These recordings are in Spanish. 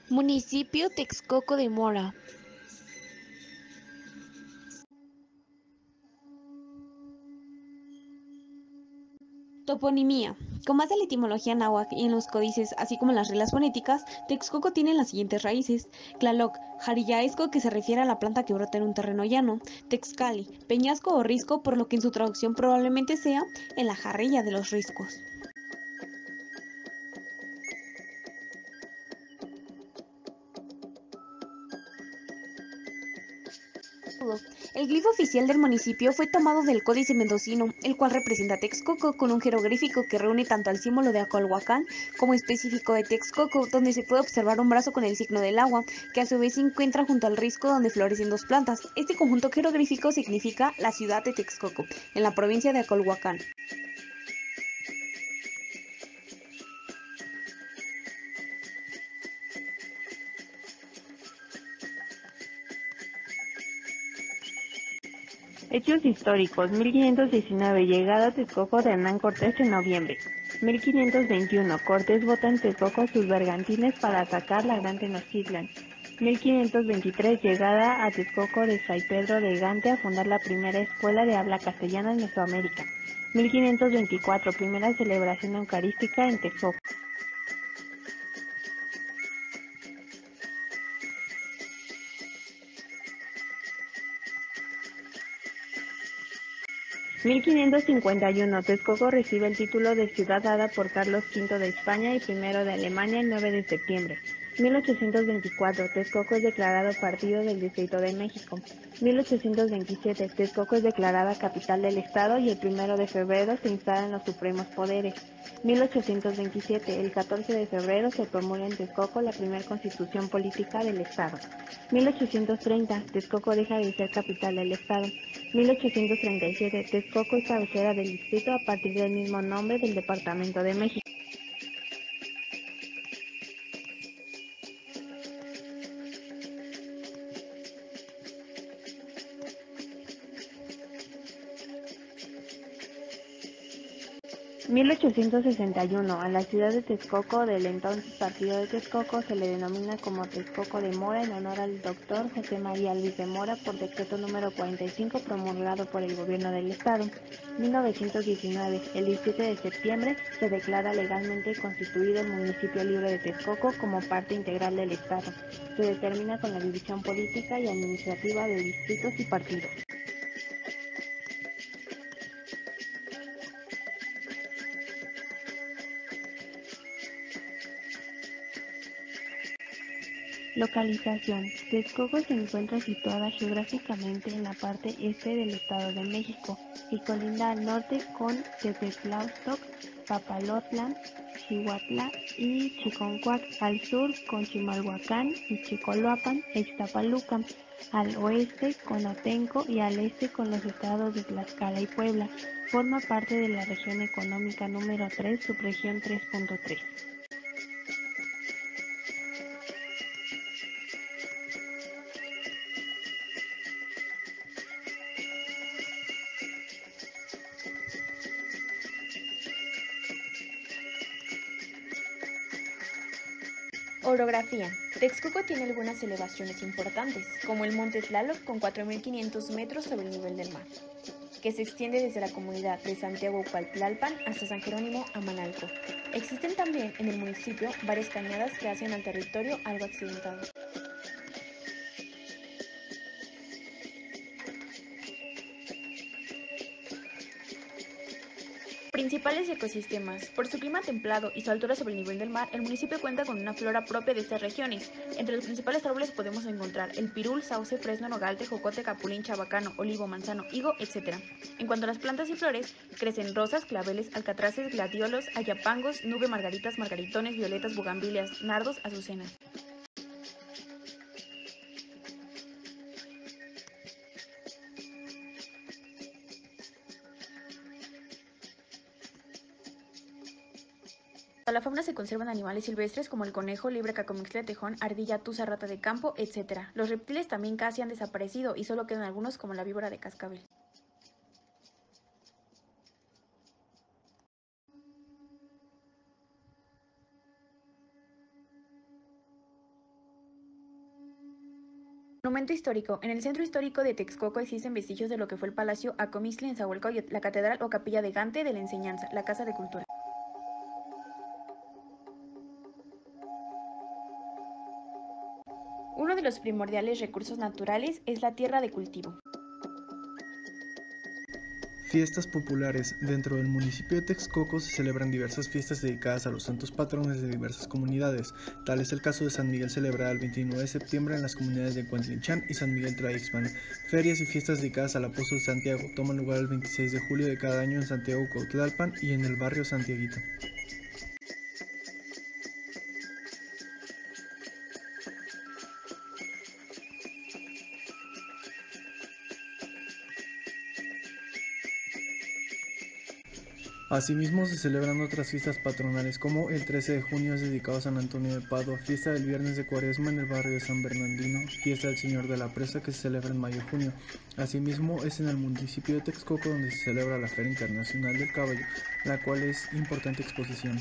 Municipio Texcoco de Mora. Toponimia. Con base en la etimología náhuatl y en los códices, así como en las reglas fonéticas, Texcoco tiene las siguientes raíces: Tlaloc, jarillaesco, que se refiere a la planta que brota en un terreno llano; Texcali, peñasco o risco, por lo que en su traducción probablemente sea en la jarrilla de los riscos. El glifo oficial del municipio fue tomado del Códice Mendocino, el cual representa a Texcoco con un jeroglífico que reúne tanto al símbolo de Acolhuacán como específico de Texcoco, donde se puede observar un brazo con el signo del agua, que a su vez se encuentra junto al risco donde florecen dos plantas. Este conjunto jeroglífico significa la ciudad de Texcoco, en la provincia de Acolhuacán. 'Hechos históricos': 1519, llegada a Texcoco de Hernán Cortés en noviembre. 1521, Cortés vota en Texcoco sus bergantines para atacar la Gran Tenochtitlan. 1523, llegada a Texcoco de Fray Pedro de Gante a fundar la primera escuela de habla castellana en Mesoamérica. 1524, primera celebración eucarística en Texcoco. 1551, Texcoco recibe el título de ciudad dada por Carlos V de España y I de Alemania el 9 de septiembre. 1824, Texcoco es declarado partido del Distrito de México. 1827, Texcoco es declarada capital del estado y el 1 de febrero se instalan los supremos poderes. 1827, el 14 de febrero se promulga en Texcoco la primera constitución política del estado. 1830, Texcoco deja de ser capital del estado. 1837, Texcoco es cabecera del distrito a partir del mismo nombre del departamento de México. En 1861, a la ciudad de Texcoco del entonces Partido de Texcoco se le denomina como Texcoco de Mora en honor al Dr. José María Luis de Mora por decreto número 45 promulgado por el gobierno del estado. 1919, el 17 de septiembre, se declara legalmente constituido el municipio libre de Texcoco como parte integral del estado. Se determina con la división política y administrativa de distritos y partidos. Localización: Texcoco se encuentra situada geográficamente en la parte este del Estado de México y colinda al norte con Tepetlaustoc, Papaloatlán, Xihuatla y Chiconcuac, al sur con Chimalhuacán y Chicoloapan e Ixtapaluca, al oeste con Atenco y al este con los estados de Tlaxcala y Puebla. Forma parte de la región económica número 3, subregión 3.3. Orografía. Texcoco tiene algunas elevaciones importantes, como el Monte Tlaloc con 4.500 metros sobre el nivel del mar, que se extiende desde la comunidad de Santiago Cualtlalpan hasta San Jerónimo Amanalco. Existen también en el municipio varias cañadas que hacen al territorio algo accidentado. Principales ecosistemas. Por su clima templado y su altura sobre el nivel del mar, el municipio cuenta con una flora propia de estas regiones. Entre los principales árboles podemos encontrar el pirul, sauce, fresno, nogal, tejocote, capulín, chabacano, olivo, manzano, higo, etc. En cuanto a las plantas y flores, crecen rosas, claveles, alcatraces, gladiolos, ayapangos, nube, margaritas, margaritones, violetas, bugambilias, nardos, azucenas. A la fauna se conservan animales silvestres como el conejo, liebre, cacomixtle, tejón, ardilla, tuza, rata de campo, etc. Los reptiles también casi han desaparecido y solo quedan algunos como la víbora de cascabel. Monumento histórico. En el centro histórico de Texcoco existen vestigios de lo que fue el Palacio Acomistli en Zahualcóyotl, la Catedral o Capilla de Gante de la Enseñanza, la Casa de Cultura. Uno de los primordiales recursos naturales es la tierra de cultivo. Fiestas populares. Dentro del municipio de Texcoco se celebran diversas fiestas dedicadas a los santos patrones de diversas comunidades. Tal es el caso de San Miguel, celebrada el 29 de septiembre en las comunidades de Cuantlinchán y San Miguel Traixpan. Ferias y fiestas dedicadas al apóstol Santiago toman lugar el 26 de julio de cada año en Santiago Cuautlalpan y en el barrio Santiaguito. Asimismo se celebran otras fiestas patronales como el 13 de junio es dedicado a San Antonio de Padua, fiesta del viernes de Cuaresma en el barrio de San Bernardino, fiesta del Señor de la Presa que se celebra en mayo-junio. Asimismo es en el municipio de Texcoco donde se celebra la Feria Internacional del Caballo, la cual es importante exposición.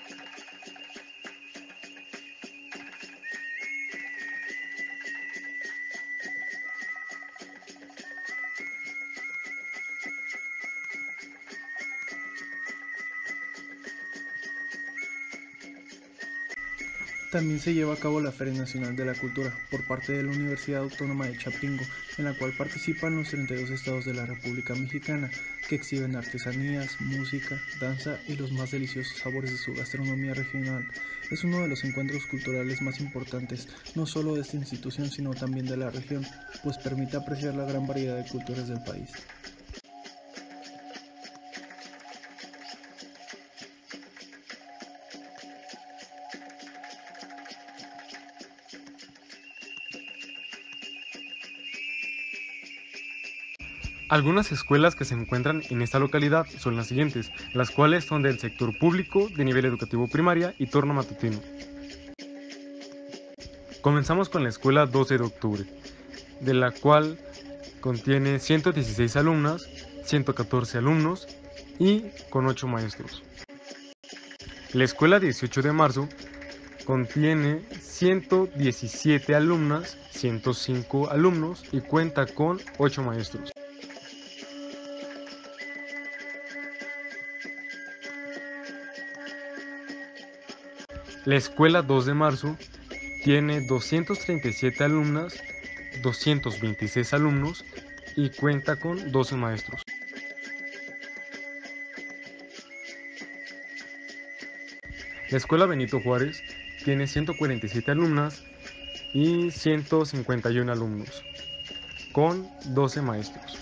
También se lleva a cabo la Feria Nacional de la Cultura por parte de la Universidad Autónoma de Chapingo, en la cual participan los 32 estados de la República Mexicana, que exhiben artesanías, música, danza y los más deliciosos sabores de su gastronomía regional. Es uno de los encuentros culturales más importantes, no solo de esta institución, sino también de la región, pues permite apreciar la gran variedad de culturas del país. Algunas escuelas que se encuentran en esta localidad son las siguientes, las cuales son del sector público, de nivel educativo primaria y turno matutino. Comenzamos con la escuela 12 de octubre, de la cual contiene 116 alumnas, 114 alumnos y con 8 maestros. La escuela 18 de marzo contiene 117 alumnas, 105 alumnos y cuenta con 8 maestros. La escuela 2 de marzo tiene 237 alumnas, 226 alumnos y cuenta con 12 maestros. La escuela Benito Juárez tiene 147 alumnas y 151 alumnos, con 12 maestros.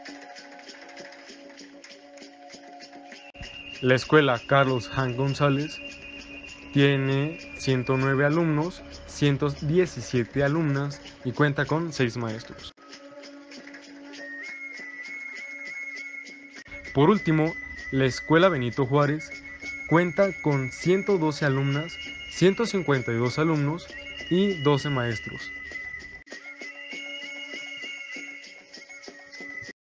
La escuela Carlos Jan González tiene 109 alumnos, 117 alumnas y cuenta con 6 maestros. Por último, la escuela Benito Juárez cuenta con 112 alumnas, 152 alumnos y 12 maestros,